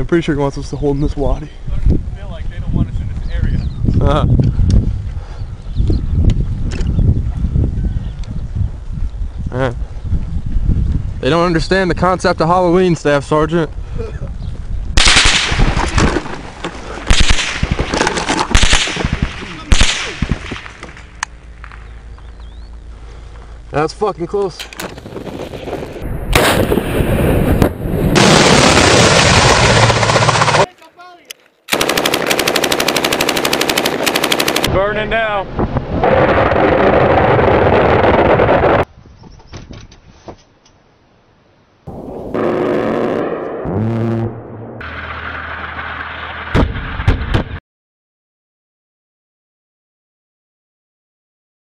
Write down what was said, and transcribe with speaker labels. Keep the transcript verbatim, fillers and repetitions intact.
Speaker 1: I'm pretty sure he wants us to hold in this wadi.
Speaker 2: I feel like they don't want us in this area.
Speaker 1: Uh-huh. Uh, they don't understand the concept of Halloween, Staff Sergeant. That's fucking close.
Speaker 2: Burning now.